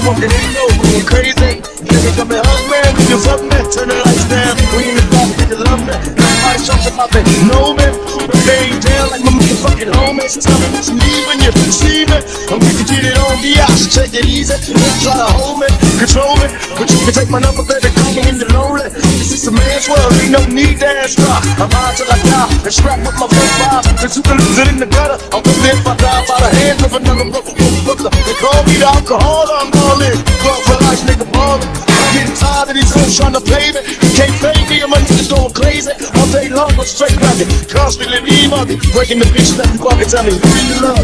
smoking ain't no going crazy. Nigga come and hug me, we can fuck me, turn the lights down. We in the club, nigga love me. Everybody talking about they know me. They ain't down like my motherfucking homies. Tell me what you need when you see me. And we can get it on the out, so take it easy. Don't try to hold me, control me. But you can take my number, baby, call me when you're lonely. This is a man's world, ain't no need to ask rock. I'm high till I die, and strapped with my foot five. Cause you can lose it in the gutter. I'm gonna live if I die by the hands of another brother. They call me the alcohol, I'm ballin'. Club for life, nigga ballin'. I'm getting tired of these hoes trying to pay me. You can't pay me, and my niggas going crazy. All day long, I'm straight rapping. Constantly leave money, breaking the bitch that you fucking tell me who you love.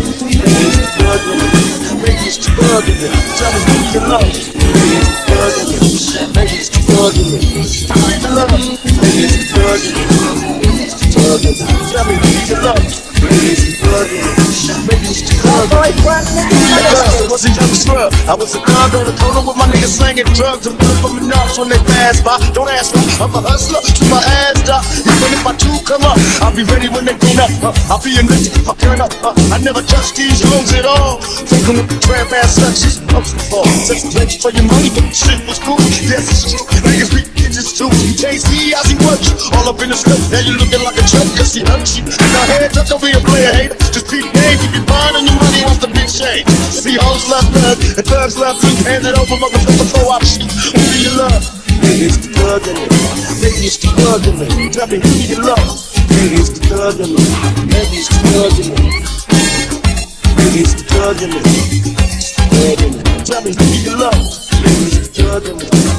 Maybe it's too bugging me. Tell me who you love. Maybe it's too bugging me. Maybe it's too bugging me. Who you love? Maybe it's too bugging me. Maybe it's too bugging me. Tell me who you love. Maybe it's too bugging me. Maybe it's too bugging me. I was a young scrub. I was a thug on the corner with my niggas slanging drugs and blood from the knobs when they pass by. Don't ask me, I'm a hustler to my ass drop. Even if I do come up, I'll be ready when they clean up. I'll be in the I'll turn up. I never touch these hoes at all. Taking with the trap ass such as ups before. Sex plenty for your money, but the shit was cool. Yes, it's true. Niggas be bitches too. You can't see how he works you. All up in the stuff. Now you looking like a truck cause he hurts you. In our heads up, don't be a player hater. Just keep game, keep your mind on your money off the big shade. See hoes love thug and thugs love you. Hand it over, motherfucker, before I shoot. Who do you love? Maybe it's the thug in me. Maybe it's the thug in me. Tell me who you love. Maybe it's the thug in me. Maybe it's the thug in me. Maybe it's the thug in me. Tell me who you love. Maybe it's the thug in me.